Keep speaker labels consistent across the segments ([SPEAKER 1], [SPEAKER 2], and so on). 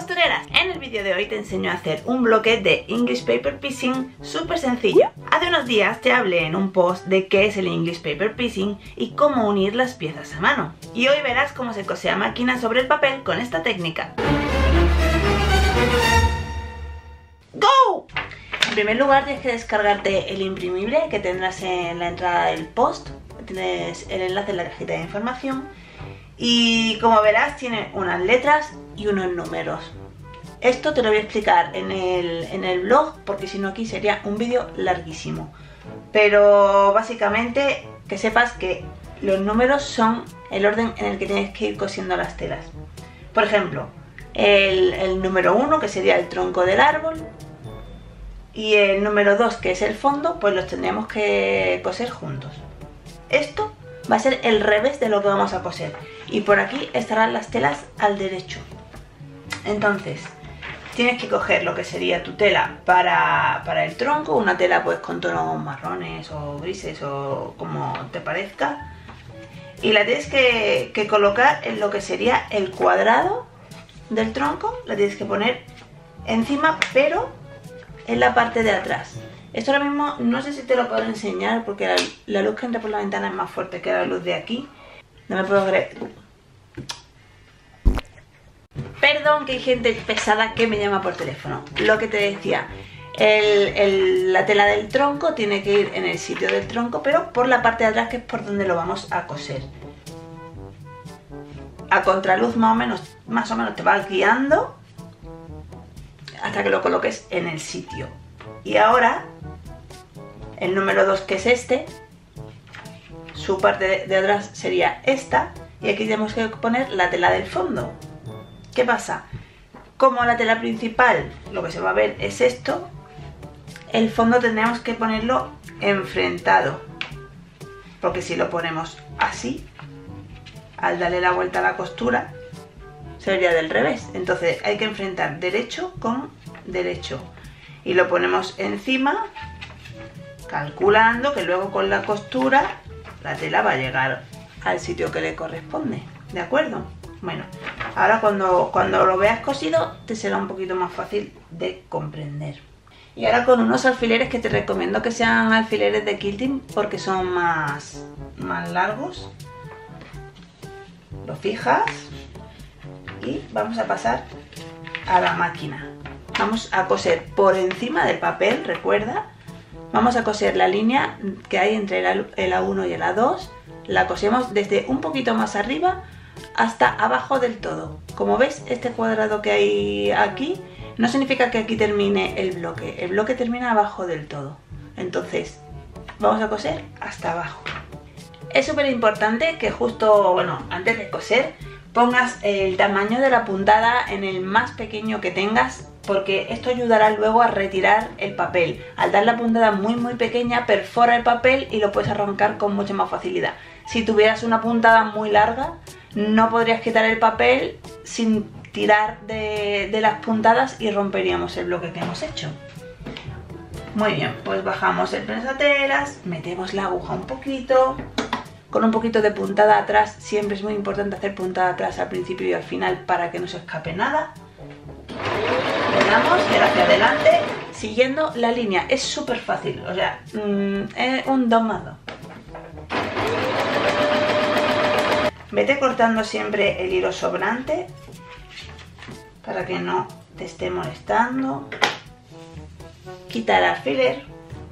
[SPEAKER 1] costureras, en el vídeo de hoy te enseño a hacer un bloque de English Paper Piecing súper sencillo. Hace unos días te hablé en un post de qué es el English Paper Piecing y cómo unir las piezas a mano. Y hoy verás cómo se cose a máquina sobre el papel con esta técnica. ¡Go! En primer lugar tienes que descargarte el imprimible que tendrás en la entrada del post. Tienes el enlace en la cajita de información. Y como verás tiene unas letras y unos números. Esto te lo voy a explicar en el blog porque si no aquí sería un vídeo larguísimo. Pero básicamente que sepas que los números son el orden en el que tienes que ir cosiendo las telas. Por ejemplo, el número 1 que sería el tronco del árbol y el número 2 que es el fondo, pues los tendríamos que coser juntos. Esto va a ser el revés de lo que vamos a coser y por aquí estarán las telas al derecho. Entonces tienes que coger lo que sería tu tela para el tronco, una tela pues con tonos marrones o grises o como te parezca, y la tienes que colocar en lo que sería el cuadrado del tronco, la tienes que poner encima pero en la parte de atrás. Esto ahora mismo no sé si te lo puedo enseñar porque la luz que entra por la ventana es más fuerte que la luz de aquí. No me puedo creer. Perdón que hay gente pesada que me llama por teléfono. Lo que te decía, la tela del tronco tiene que ir en el sitio del tronco, pero por la parte de atrás que es por donde lo vamos a coser. A contraluz más o menos te vas guiando hasta que lo coloques en el sitio. Y ahora el número 2 que es este, su parte de atrás sería esta y aquí tenemos que poner la tela del fondo. ¿Qué pasa? Como la tela principal lo que se va a ver es esto, el fondo tendríamos que ponerlo enfrentado, porque si lo ponemos así, al darle la vuelta a la costura sería del revés. Entonces hay que enfrentar derecho con derecho y lo ponemos encima calculando que luego con la costura la tela va a llegar al sitio que le corresponde, ¿de acuerdo? Bueno, ahora cuando lo veas cosido te será un poquito más fácil de comprender. Y ahora con unos alfileres que te recomiendo que sean alfileres de quilting porque son más largos, lo fijas y vamos a pasar a la máquina. Vamos a coser por encima del papel, recuerda. Vamos a coser la línea que hay entre el A1 y el A2. La cosemos desde un poquito más arriba hasta abajo del todo. Como ves, este cuadrado que hay aquí no significa que aquí termine el bloque. El bloque termina abajo del todo. Entonces, vamos a coser hasta abajo. Es súper importante que justo, antes de coser, pongas el tamaño de la puntada en el más pequeño que tengas, porque esto ayudará luego a retirar el papel. Al dar la puntada muy pequeña perfora el papel y lo puedes arrancar con mucha más facilidad. Si tuvieras una puntada muy larga no podrías quitar el papel sin tirar de las puntadas y romperíamos el bloque que hemos hecho. Muy bien, pues bajamos el prensatelas, metemos la aguja un poquito, con un poquito de puntada atrás. Siempre es muy importante hacer puntada atrás al principio y al final para que no se escape nada. Le damos y ahora hacia adelante siguiendo la línea. Es súper fácil, o sea, es un 2 más 2. Vete cortando siempre el hilo sobrante para que no te esté molestando. Quita el alfiler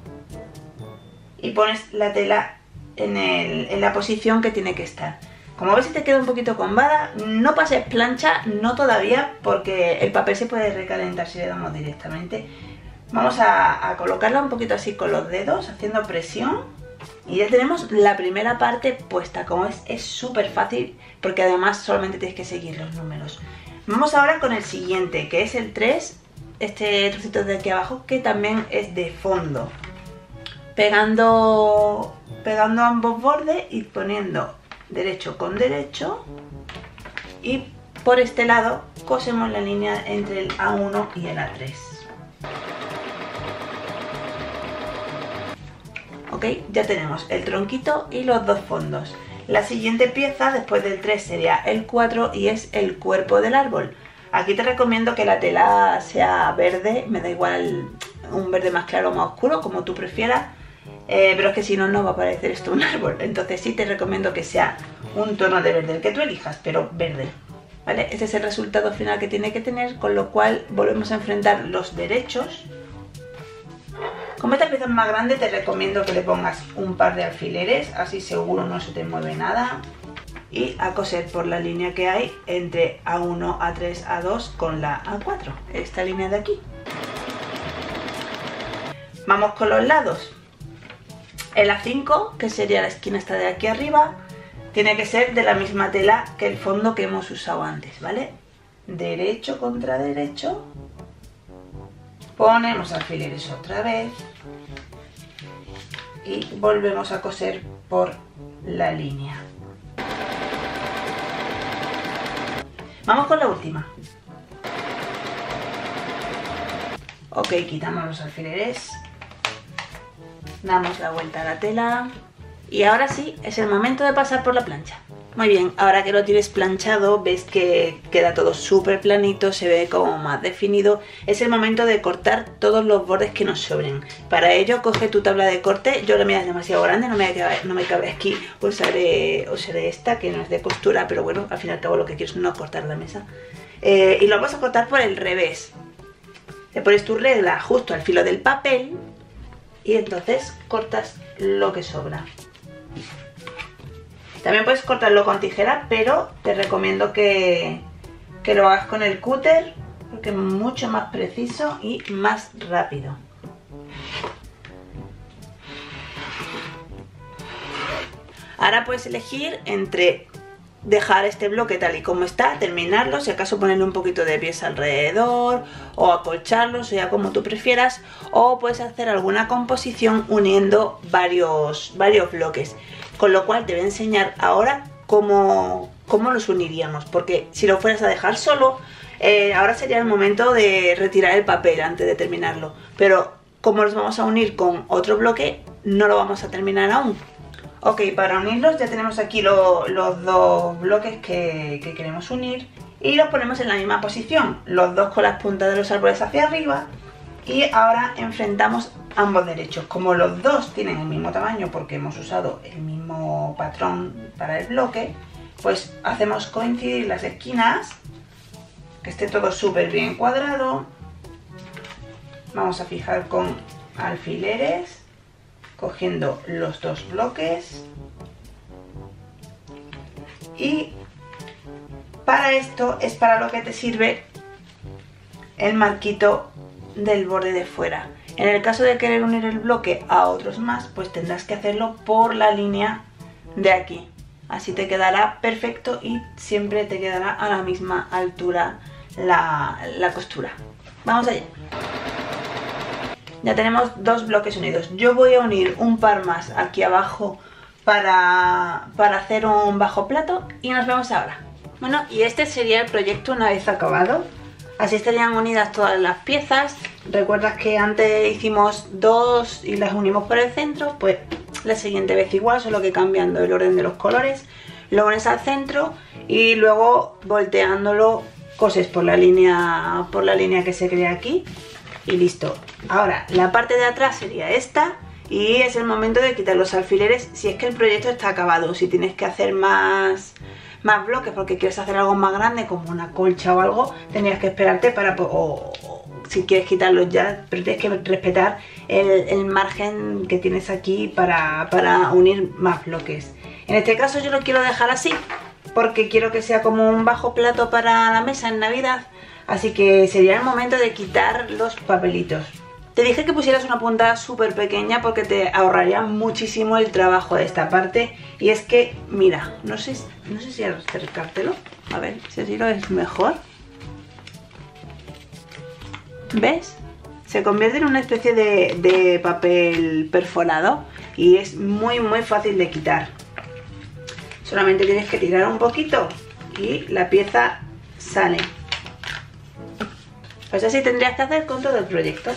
[SPEAKER 1] y pones la tela en la posición que tiene que estar. Como ves, si te queda un poquito combada, no pases plancha, no todavía, porque el papel se puede recalentar si le damos directamente. Vamos a colocarla un poquito así con los dedos, haciendo presión. Y ya tenemos la primera parte puesta. Como ves, es súper fácil, porque además solamente tienes que seguir los números. Vamos ahora con el siguiente, que es el 3, este trocito de aquí abajo, que también es de fondo. Pegando ambos bordes y poniendo derecho con derecho, y por este lado cosemos la línea entre el A1 y el A3. Ok, ya tenemos el tronquito y los dos fondos. La siguiente pieza después del 3 sería el 4 y es el cuerpo del árbol. Aquí te recomiendo que la tela sea verde, me da igual un verde más claro o más oscuro, como tú prefieras, pero es que si no, no va a parecer esto un árbol. Entonces sí te recomiendo que sea un tono de verde, el que tú elijas, pero verde, ¿vale? Este es el resultado final que tiene que tener, con lo cual volvemos a enfrentar los derechos. Como esta pieza es más grande, te recomiendo que le pongas un par de alfileres, así seguro no se te mueve nada. Y a coser por la línea que hay entre A1, A3, A2 con la A4, esta línea de aquí. Vamos con los lados. El A5, que sería la esquina esta de aquí arriba, tiene que ser de la misma tela que el fondo que hemos usado antes, ¿vale? Derecho contra derecho, ponemos alfileres otra vez y volvemos a coser por la línea. Vamos con la última. Ok, quitamos los alfileres, damos la vuelta a la tela y ahora sí es el momento de pasar por la plancha. Muy bien, ahora que lo tienes planchado, ves que queda todo súper planito, se ve como más definido. Es el momento de cortar todos los bordes que nos sobren. Para ello, coge tu tabla de corte. Yo la mía es demasiado grande, no me cabe aquí. Usaré esta, que no es de costura, pero bueno, al fin y al cabo lo que quiero es no cortar la mesa. Y lo vamos a cortar por el revés. Te pones tu regla justo al filo del papel y entonces cortas lo que sobra. También puedes cortarlo con tijera, pero te recomiendo que lo hagas con el cúter porque es mucho más preciso y más rápido. Ahora puedes elegir entre dejar este bloque tal y como está, terminarlo, si acaso ponerle un poquito de pieza alrededor o acolcharlo, sea como tú prefieras, o puedes hacer alguna composición uniendo varios bloques. Con lo cual te voy a enseñar ahora cómo los uniríamos, porque si lo fueras a dejar solo, ahora sería el momento de retirar el papel antes de terminarlo. Pero como los vamos a unir con otro bloque, no lo vamos a terminar aún. Ok, para unirlos ya tenemos aquí los dos bloques que queremos unir y los ponemos en la misma posición, los dos con las puntas de los árboles hacia arriba. Y ahora enfrentamos ambos derechos. Como los dos tienen el mismo tamaño porque hemos usado el mismo patrón para el bloque, pues hacemos coincidir las esquinas, que esté todo súper bien cuadrado. Vamos a fijar con alfileres, cogiendo los dos bloques. Y para esto es para lo que te sirve el marquito del borde de fuera. En el caso de querer unir el bloque a otros más, pues tendrás que hacerlo por la línea de aquí. Así te quedará perfecto y siempre te quedará a la misma altura la costura. Vamos allá. Ya tenemos dos bloques unidos. Yo voy a unir un par más aquí abajo para hacer un bajo plato y nos vemos ahora. Bueno, y este sería el proyecto una vez acabado. Así estarían unidas todas las piezas. ¿Recuerdas que antes hicimos dos y las unimos por el centro? Pues la siguiente vez igual, solo que cambiando el orden de los colores. Lo pones al centro y luego volteándolo coses por la línea que se crea aquí y listo. Ahora la parte de atrás sería esta y es el momento de quitar los alfileres si es que el proyecto está acabado. Si tienes que hacer más bloques porque quieres hacer algo más grande como una colcha o algo, tendrías que esperarte o si quieres quitarlos ya, pero tienes que respetar el margen que tienes aquí para unir más bloques. En este caso yo lo quiero dejar así porque quiero que sea como un bajo plato para la mesa en Navidad, así que sería el momento de quitar los papelitos. Te dije que pusieras una puntada súper pequeña porque te ahorraría muchísimo el trabajo de esta parte. Y es que, mira, no sé si acercártelo. A ver si así lo es mejor. ¿Ves? Se convierte en una especie de papel perforado y es muy fácil de quitar. Solamente tienes que tirar un poquito y la pieza sale. Pues así tendrías que hacer con todo el proyecto.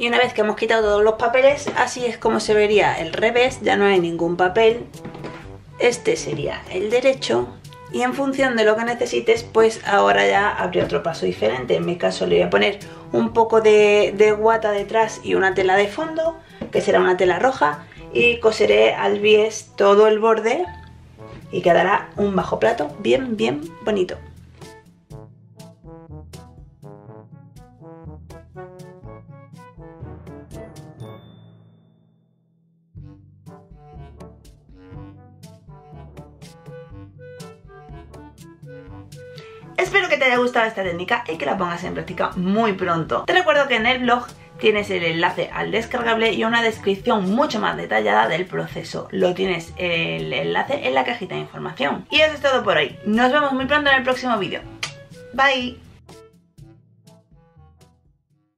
[SPEAKER 1] Y una vez que hemos quitado todos los papeles, así es como se vería el revés, ya no hay ningún papel. Este sería el derecho y en función de lo que necesites, pues ahora ya habría otro paso diferente. En mi caso le voy a poner un poco de guata detrás y una tela de fondo, que será una tela roja, y coseré al bies todo el borde y quedará un bajo plato bien bonito. Espero que te haya gustado esta técnica y que la pongas en práctica muy pronto. Te recuerdo que en el blog tienes el enlace al descargable y una descripción mucho más detallada del proceso. Lo tienes el enlace en la cajita de información. Y eso es todo por hoy. Nos vemos muy pronto en el próximo vídeo. Bye.